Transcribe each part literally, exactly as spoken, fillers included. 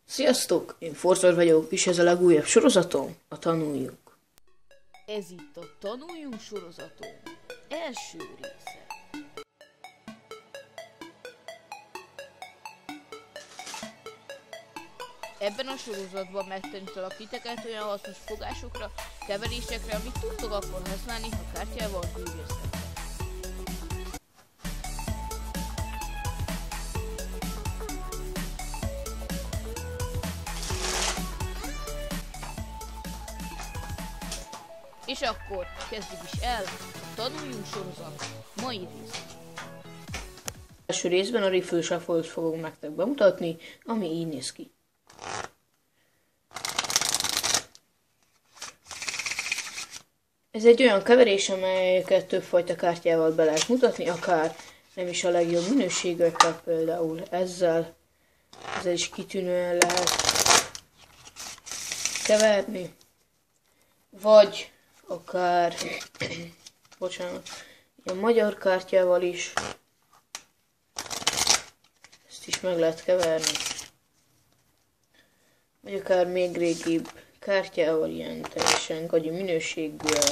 Sziasztok, én Forzor vagyok, és ez a legújabb sorozatom, a Tanuljunk. Ez itt a Tanuljunk sorozatom első része. Ebben a sorozatban megtanítalak titeket olyan hasznos fogásokra, keverésekre, amit tudtok akkor használni, ha kártyával bűvöztek. És akkor kezdjük is el a Tanuljunk sorozat mai rész. Az első részben a Riffle Shuffle-t fogom nektek bemutatni, ami így néz ki. Ez egy olyan keverés, amelyeket többfajta kártyával be lehet mutatni, akár nem is a legjobb minőségekkel, például ezzel, ezzel is kitűnően lehet keverni, vagy akár, bocsánat, a magyar kártyával is, ezt is meg lehet keverni, vagy akár még régibb kártyával, ilyen teljesen gagyi minőséggel,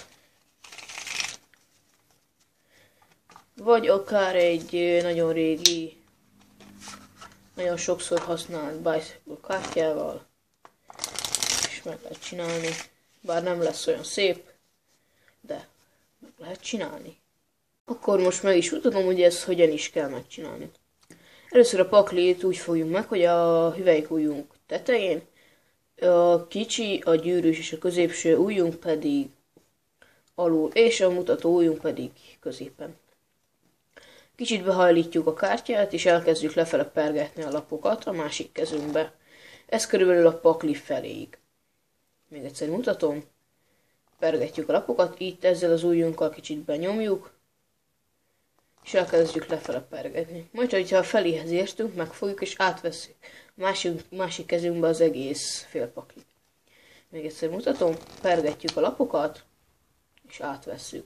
vagy akár egy nagyon régi, nagyon sokszor használt bicycle kártyával is meg lehet csinálni. Bár nem lesz olyan szép, de meg lehet csinálni. Akkor most meg is mutatom, hogy ezt hogyan is kell megcsinálni. Először a paklit úgy fogjuk meg, hogy a hüvelykujjunk tetején, a kicsi, a gyűrűs és a középső ujjunk pedig alul, és a mutató ujjunk pedig középen. Kicsit behajlítjuk a kártyát, és elkezdjük lefele pergetni a lapokat a másik kezünkbe. Ez körülbelül a pakli feléig. Még egyszer mutatom, pergetjük a lapokat, itt ezzel az ujjunkkal kicsit benyomjuk, és elkezdjük lefele pergetni. Majd, hogyha a feléhez értünk, megfogjuk és átveszünk a másik, másik kezünkbe az egész félpaklit. Még egyszer mutatom, pergetjük a lapokat, és átvesszük.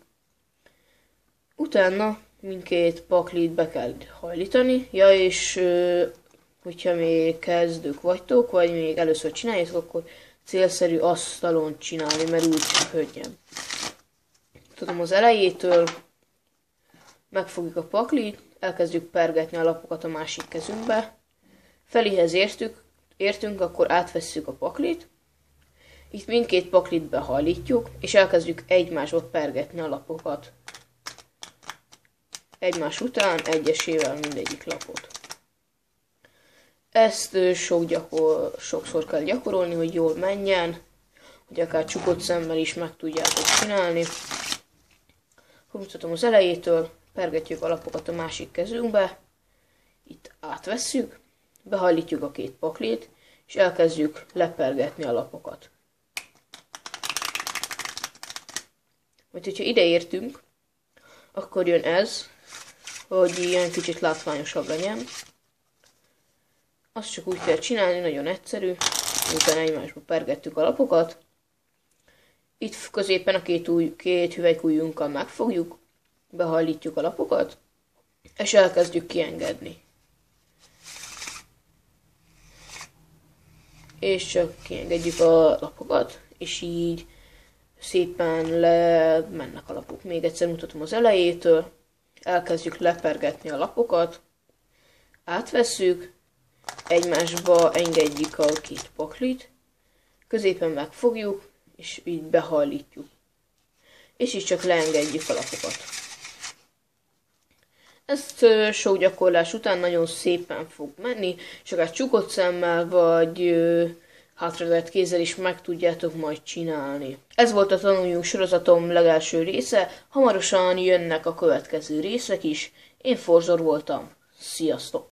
Utána mindkét paklit be kell hajlítani, ja és hogyha még kezdők vagytok, vagy még először csináljátok, akkor célszerű asztalon csinálni, mert úgy könnyen. Tudom, az elejétől megfogjuk a paklit, elkezdjük pergetni a lapokat a másik kezünkbe. Feléhez értük, értünk, akkor átvesszük a paklit. Itt mindkét paklit behajlítjuk, és elkezdjük egymásba pergetni a lapokat. Egymás után egyesével mindegyik lapot. Ezt sok gyakor, sokszor kell gyakorolni, hogy jól menjen, hogy akár csukott szemmel is meg tudjátok csinálni. Mutatom az elejétől, pergetjük a lapokat a másik kezünkbe, itt átvesszük, behajlítjuk a két paklit, és elkezdjük lepergetni a lapokat. Majd, hogyha ide értünk, akkor jön ez, hogy ilyen kicsit látványosabb legyen. Azt csak úgy kell csinálni, nagyon egyszerű, miután egymásba pergettük a lapokat. Itt középen a két, új, két hüvelykujjunkkal megfogjuk, behajlítjuk a lapokat, és elkezdjük kiengedni. És csak kiengedjük a lapokat, és így szépen le mennek a lapok. Még egyszer mutatom az elejétől, elkezdjük lepergetni a lapokat, átvesszük, egymásba engedjük a két paklit, középen megfogjuk, és így behajlítjuk. És így csak leengedjük a lapokat. Ezt sok gyakorlás után nagyon szépen fog menni, és akár csukott szemmel, vagy hátradett kézzel is meg tudjátok majd csinálni. Ez volt a Tanuljunk sorozatom legelső része, hamarosan jönnek a következő részek is. Én Forzor voltam. Sziasztok!